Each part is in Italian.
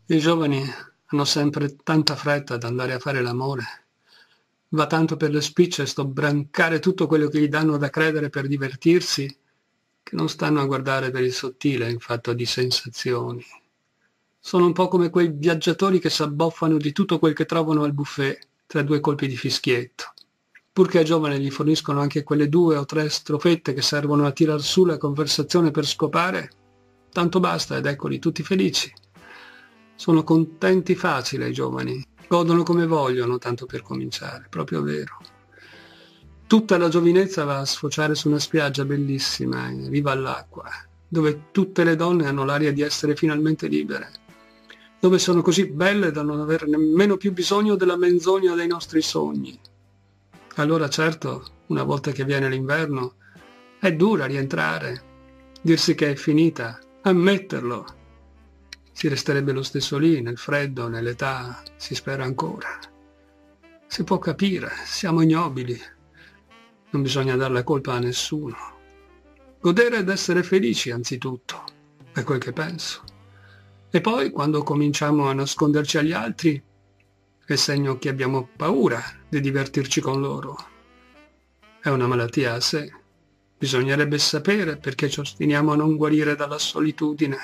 I giovani hanno sempre tanta fretta ad andare a fare l'amore. Va tanto per le spicce sto brancare tutto quello che gli danno da credere per divertirsi, che non stanno a guardare per il sottile in fatto di sensazioni. Sono un po' come quei viaggiatori che s'abboffano di tutto quel che trovano al buffet tra due colpi di fischietto. Purché a giovane gli forniscono anche quelle 2 o 3 strofette che servono a tirar su la conversazione per scopare, tanto basta ed eccoli tutti felici. Sono contenti facile i giovani, godono come vogliono tanto per cominciare, proprio vero. Tutta la giovinezza va a sfociare su una spiaggia bellissima, in riva all'acqua, dove tutte le donne hanno l'aria di essere finalmente libere, dove sono così belle da non aver nemmeno più bisogno della menzogna dei nostri sogni. Allora certo, una volta che viene l'inverno, è dura rientrare, dirsi che è finita, ammetterlo. Si resterebbe lo stesso lì, nel freddo, nell'età, si spera ancora. Si può capire, siamo ignobili. Non bisogna dar la colpa a nessuno. Godere ed essere felici, anzitutto, è quel che penso. E poi, quando cominciamo a nasconderci agli altri, è segno che abbiamo paura di divertirci con loro. È una malattia a sé. Bisognerebbe sapere perché ci ostiniamo a non guarire dalla solitudine.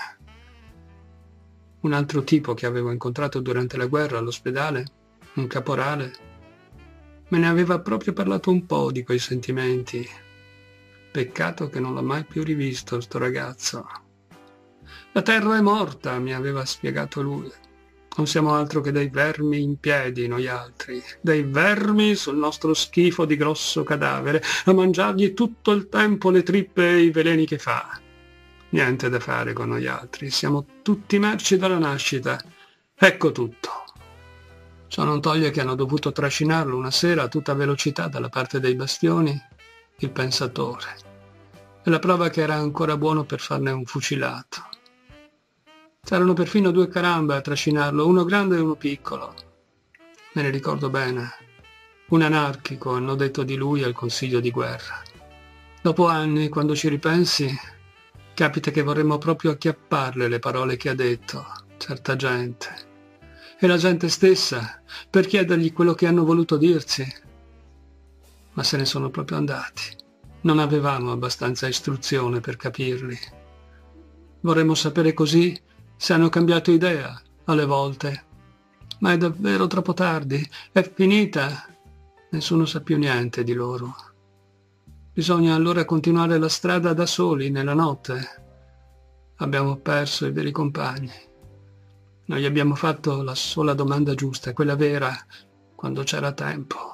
Un altro tipo che avevo incontrato durante la guerra all'ospedale, un caporale, me ne aveva proprio parlato un po' di quei sentimenti. Peccato che non l'ho mai più rivisto, sto ragazzo. La terra è morta, mi aveva spiegato lui. Non siamo altro che dei vermi in piedi, noi altri, dei vermi sul nostro schifo di grosso cadavere, a mangiargli tutto il tempo le trippe e i veleni che fa. Niente da fare con noi altri, siamo tutti merci dalla nascita. Ecco tutto. Ciò non toglie che hanno dovuto trascinarlo una sera a tutta velocità dalla parte dei bastioni il pensatore. È la prova che era ancora buono per farne un fucilato. C'erano perfino 2 caramba a trascinarlo, uno grande e uno piccolo. Me ne ricordo bene. Un anarchico, hanno detto di lui al consiglio di guerra. Dopo anni, quando ci ripensi, capita che vorremmo proprio acchiapparle le parole che ha detto, certa gente. E la gente stessa, per chiedergli quello che hanno voluto dirci. Ma se ne sono proprio andati. Non avevamo abbastanza istruzione per capirli. Vorremmo sapere così se hanno cambiato idea, alle volte. Ma è davvero troppo tardi, è finita. Nessuno sa più niente di loro. Bisogna allora continuare la strada da soli, nella notte. Abbiamo perso i veri compagni. Noi abbiamo fatto la sola domanda giusta, quella vera, quando c'era tempo.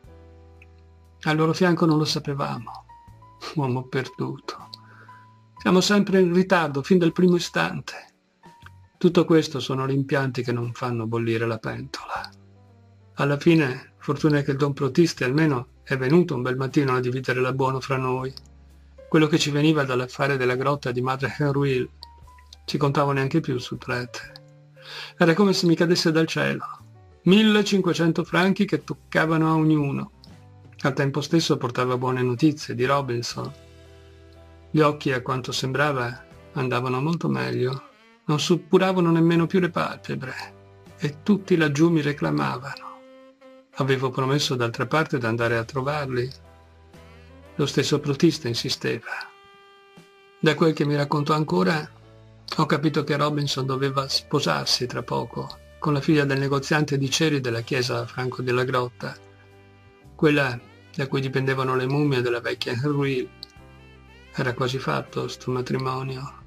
Al loro fianco non lo sapevamo. Uomo perduto. Siamo sempre in ritardo, fin dal primo istante. Tutto questo sono rimpianti che non fanno bollire la pentola. Alla fine, fortuna che il Don Protiste almeno è venuto un bel mattino a dividere l'abbuono fra noi. Quello che ci veniva dall'affare della grotta di Madre Henruil ci contavo neanche più sul prete. Era come se mi cadesse dal cielo. 1500 franchi che toccavano a ognuno. Al tempo stesso portava buone notizie di Robinson. Gli occhi, a quanto sembrava, andavano molto meglio. Non suppuravano nemmeno più le palpebre. E tutti laggiù mi reclamavano. Avevo promesso d'altra parte d'andare a trovarli. Lo stesso Protista insisteva. Da quel che mi raccontò ancora, ho capito che Robinson doveva sposarsi tra poco con la figlia del negoziante di ceri della chiesa a Franco della Grotta, quella da cui dipendevano le mummie della vecchia Henruil. Era quasi fatto sto matrimonio.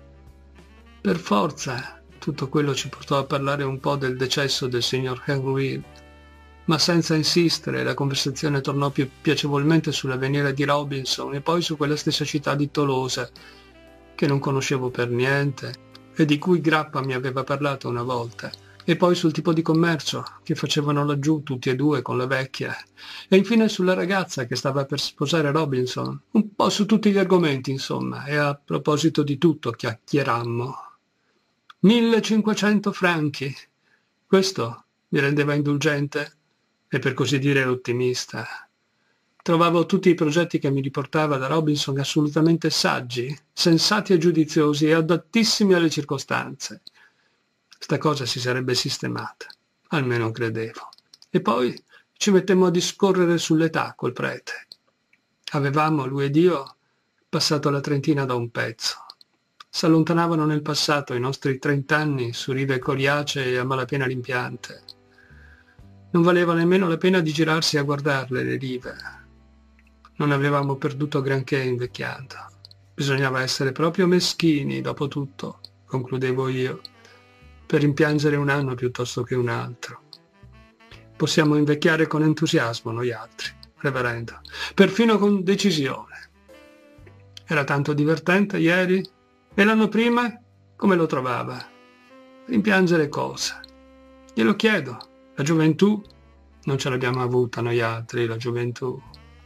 Per forza, tutto quello ci portò a parlare un po' del decesso del signor Henruil, ma senza insistere la conversazione tornò più piacevolmente sull'avvenire di Robinson e poi su quella stessa città di Tolosa, che non conoscevo per niente e di cui Grappa mi aveva parlato una volta, e poi sul tipo di commercio che facevano laggiù tutti e due con la vecchia, e infine sulla ragazza che stava per sposare Robinson, un po' su tutti gli argomenti, insomma, e a proposito di tutto chiacchierammo. 1500 franchi. Questo mi rendeva indulgente e per così dire ottimista. Trovavo tutti i progetti che mi riportava da Robinson assolutamente saggi, sensati e giudiziosi e adattissimi alle circostanze. sta cosa si sarebbe sistemata, almeno credevo. E poi ci mettemmo a discorrere sull'età col prete. Avevamo, lui ed io, passato la trentina da un pezzo. S'allontanavano nel passato i nostri 30 anni su rive coriacee e a malapena rimpiante. Non valeva nemmeno la pena di girarsi a guardarle le rive. Non avevamo perduto granché invecchiando. Bisognava essere proprio meschini, dopo tutto, concludevo io, per rimpiangere un anno piuttosto che un altro. Possiamo invecchiare con entusiasmo noi altri, reverendo, perfino con decisione. Era tanto divertente ieri? E l'anno prima? Come lo trovava? Rimpiangere cosa? Glielo chiedo. La gioventù? Non ce l'abbiamo avuta noi altri, la gioventù.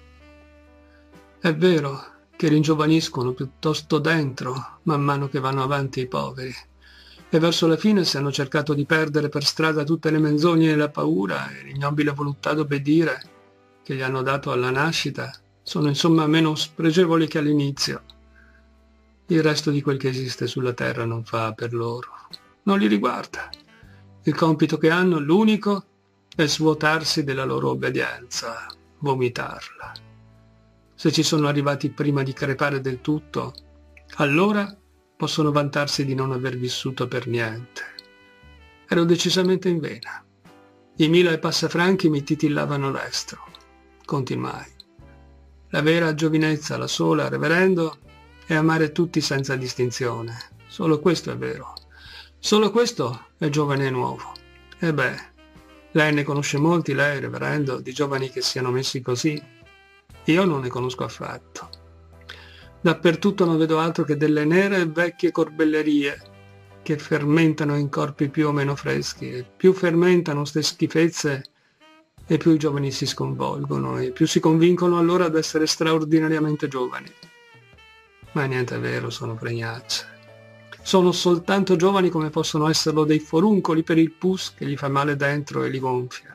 È vero che ringiovaniscono piuttosto dentro, man mano che vanno avanti i poveri. E verso la fine, se hanno cercato di perdere per strada tutte le menzogne e la paura e l'ignobile voluttà d'obbedire che gli hanno dato alla nascita, sono insomma meno spregevoli che all'inizio. Il resto di quel che esiste sulla terra non fa per loro. Non li riguarda. Il compito che hanno, l'unico, è svuotarsi della loro obbedienza, vomitarla. Se ci sono arrivati prima di crepare del tutto, allora possono vantarsi di non aver vissuto per niente. Ero decisamente in vena. I 1000 e passafranchi mi titillavano l'estro. Continuai. La vera giovinezza, la sola, reverendo, è amare tutti senza distinzione. Solo questo è vero. Solo questo è giovane e nuovo. E beh, lei ne conosce molti, lei, reverendo, di giovani che siano messi così? Io non ne conosco affatto. Dappertutto non vedo altro che delle nere e vecchie corbellerie che fermentano in corpi più o meno freschi, e più fermentano ste schifezze e più i giovani si sconvolgono e più si convincono allora ad essere straordinariamente giovani. Ma niente è vero, sono fregnacce. Sono soltanto giovani come possono esserlo dei foruncoli per il pus che gli fa male dentro e li gonfia.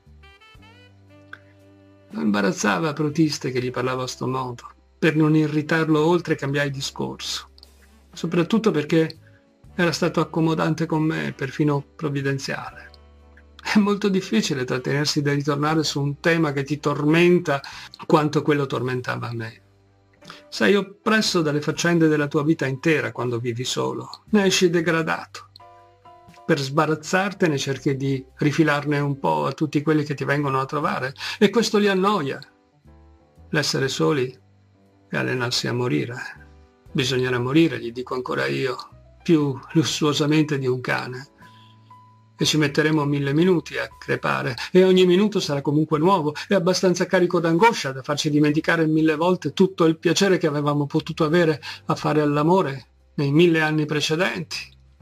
Lo imbarazzava Protiste che gli parlava a sto modo. Per non irritarlo oltre cambiai discorso. Soprattutto perché era stato accomodante con me, perfino provvidenziale. È molto difficile trattenersi da ritornare su un tema che ti tormenta quanto quello tormentava a me. Sei oppresso dalle faccende della tua vita intera quando vivi solo. Ne esci degradato. Per sbarazzartene cerchi di rifilarne un po' a tutti quelli che ti vengono a trovare e questo li annoia. L'essere soli è allenarsi a morire. Bisognerà morire, gli dico ancora io, più lussuosamente di un cane. E ci metteremo 1000 minuti a crepare e ogni minuto sarà comunque nuovo e abbastanza carico d'angoscia da farci dimenticare 1000 volte tutto il piacere che avevamo potuto avere a fare all'amore nei 1000 anni precedenti.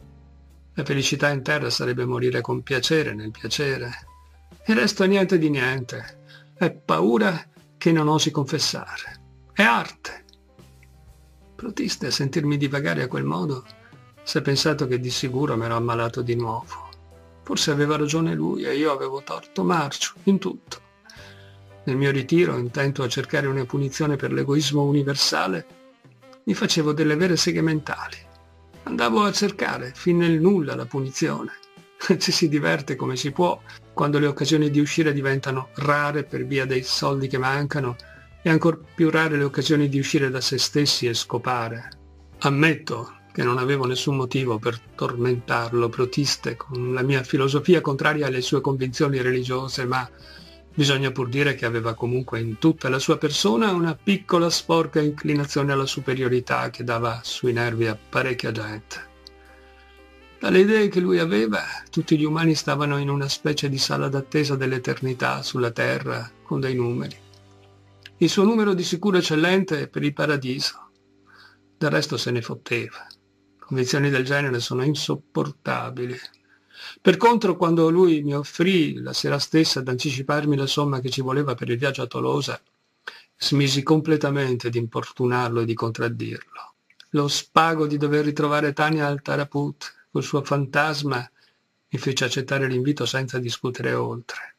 La felicità in terra sarebbe morire con piacere nel piacere. Il resto è niente di niente. È paura che non osi confessare. È arte. Protiste a sentirmi divagare a quel modo, si è pensato che di sicuro m'ero ammalato di nuovo. Forse aveva ragione lui e io avevo torto marcio in tutto. Nel mio ritiro, intento a cercare una punizione per l'egoismo universale, mi facevo delle vere seghe mentali. Andavo a cercare fin nel nulla la punizione. Ci si diverte come si può quando le occasioni di uscire diventano rare per via dei soldi che mancano e ancor più rare le occasioni di uscire da se stessi e scopare. Ammetto che non avevo nessun motivo per tormentarlo, Protiste, con la mia filosofia contraria alle sue convinzioni religiose, ma bisogna pur dire che aveva comunque in tutta la sua persona una piccola sporca inclinazione alla superiorità che dava sui nervi a parecchia gente. Dalle idee che lui aveva, tutti gli umani stavano in una specie di sala d'attesa dell'eternità sulla terra, con dei numeri. Il suo numero di sicuro eccellente è per il paradiso. Del resto se ne fotteva. Convinzioni del genere sono insopportabili. Per contro, quando lui mi offrì la sera stessa ad anticiparmi la somma che ci voleva per il viaggio a Tolosa, smisi completamente di importunarlo e di contraddirlo. Lo spago di dover ritrovare Tania al Taraput col suo fantasma mi fece accettare l'invito senza discutere oltre.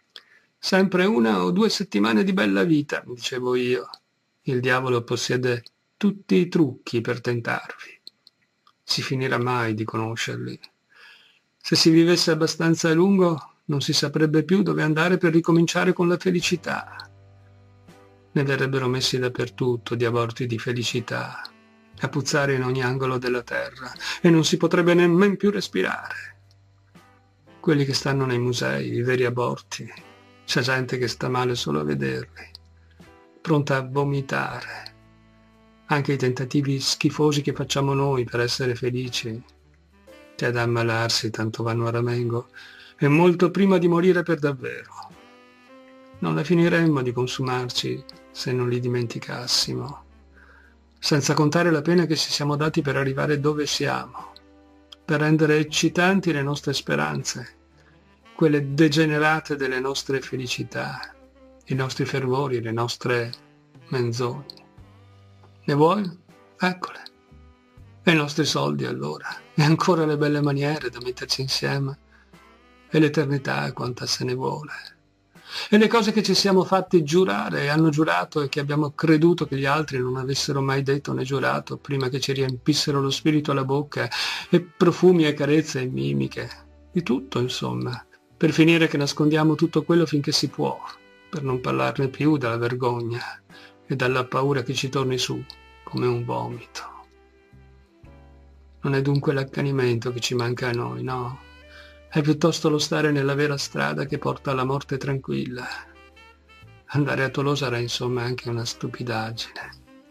Sempre 1 o 2 settimane di bella vita, mi dicevo io. Il diavolo possiede tutti i trucchi per tentarvi. Si finirà mai di conoscerli. Se si vivesse abbastanza a lungo, non si saprebbe più dove andare per ricominciare con la felicità. Ne verrebbero messi dappertutto di aborti di felicità, a puzzare in ogni angolo della terra, e non si potrebbe nemmeno più respirare. Quelli che stanno nei musei, i veri aborti, c'è gente che sta male solo a vederli, pronta a vomitare. Anche i tentativi schifosi che facciamo noi per essere felici, c'è da ammalarsi, tanto vanno a ramengo, e molto prima di morire per davvero. Non la finiremmo di consumarci se non li dimenticassimo, senza contare la pena che ci siamo dati per arrivare dove siamo, per rendere eccitanti le nostre speranze, quelle degenerate delle nostre felicità, i nostri fervori, le nostre menzogne. Ne vuoi? Eccole. E i nostri soldi allora, e ancora le belle maniere da metterci insieme, e l'eternità quanta se ne vuole. E le cose che ci siamo fatti giurare e hanno giurato e che abbiamo creduto che gli altri non avessero mai detto né giurato prima che ci riempissero lo spirito alla bocca, e profumi e carezze e mimiche, di tutto insomma, per finire che nascondiamo tutto quello finché si può, per non parlarne più dalla vergogna e dalla paura che ci torni su come un vomito. Non è dunque l'accanimento che ci manca a noi, no? È piuttosto lo stare nella vera strada che porta alla morte tranquilla. Andare a Tolosa era insomma anche una stupidaggine.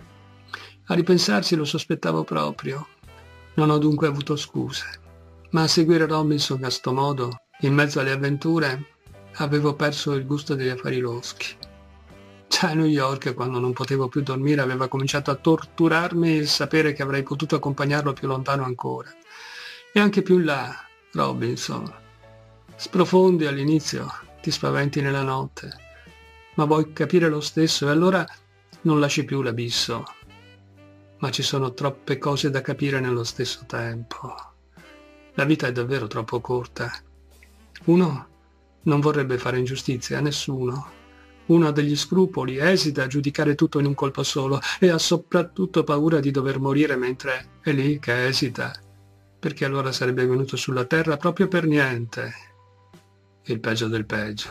A ripensarci lo sospettavo proprio. Non ho dunque avuto scuse. Ma a seguire Robinson a sto modo, in mezzo alle avventure, avevo perso il gusto degli affari loschi. Già a New York, quando non potevo più dormire, aveva cominciato a torturarmi il sapere che avrei potuto accompagnarlo più lontano ancora. E anche più in là, Robinson. Sprofondi all'inizio, ti spaventi nella notte, ma vuoi capire lo stesso e allora non lasci più l'abisso. Ma ci sono troppe cose da capire nello stesso tempo. La vita è davvero troppo corta. Uno non vorrebbe fare ingiustizia a nessuno. Uno ha degli scrupoli, esita a giudicare tutto in un colpo solo e ha soprattutto paura di dover morire mentre è lì che esita, perché allora sarebbe venuto sulla terra proprio per niente. Il peggio del peggio.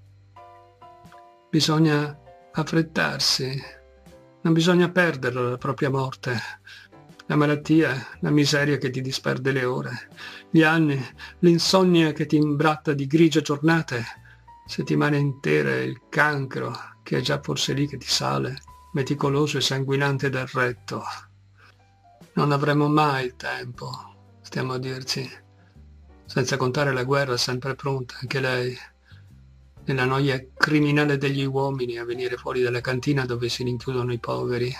Bisogna affrettarsi, non bisogna perdere la propria morte. La malattia, la miseria che ti disperde le ore, gli anni, l'insonnia che ti imbratta di grigie giornate, settimane intere, il cancro che è già forse lì che ti sale, meticoloso e sanguinante dal retto. Non avremo mai il tempo, stiamo a dirci, senza contare la guerra sempre pronta, anche lei, e la noia criminale degli uomini a venire fuori dalla cantina dove si rinchiudono i poveri.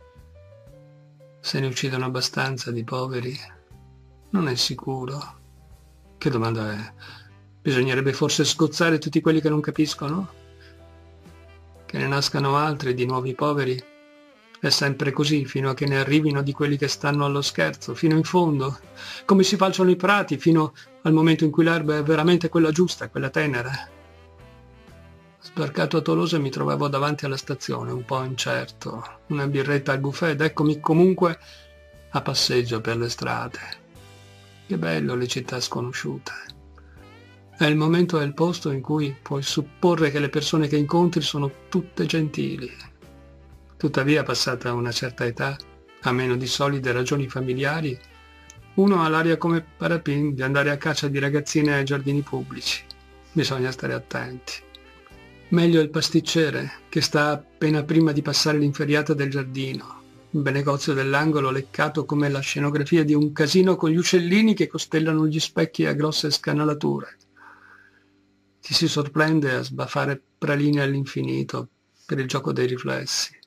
Se ne uccidono abbastanza di poveri? Non è sicuro. Che domanda è? Bisognerebbe forse sgozzare tutti quelli che non capiscono? Che ne nascano altri di nuovi poveri? È sempre così, fino a che ne arrivino di quelli che stanno allo scherzo, fino in fondo, come si falciano i prati, fino al momento in cui l'erba è veramente quella giusta, quella tenera. Sbarcato a Tolosa mi trovavo davanti alla stazione, un po' incerto, una birretta al buffet ed eccomi comunque a passeggio per le strade. Che bello le città sconosciute. È il momento e il posto in cui puoi supporre che le persone che incontri sono tutte gentili. Tuttavia, passata una certa età, a meno di solide ragioni familiari, uno ha l'aria come Parapin di andare a caccia di ragazzine ai giardini pubblici. Bisogna stare attenti. Meglio il pasticcere, che sta appena prima di passare l'inferriata del giardino, il bel negozio dell'angolo leccato come la scenografia di un casino con gli uccellini che costellano gli specchi a grosse scanalature. Ci si sorprende a sbaffare praline all'infinito per il gioco dei riflessi.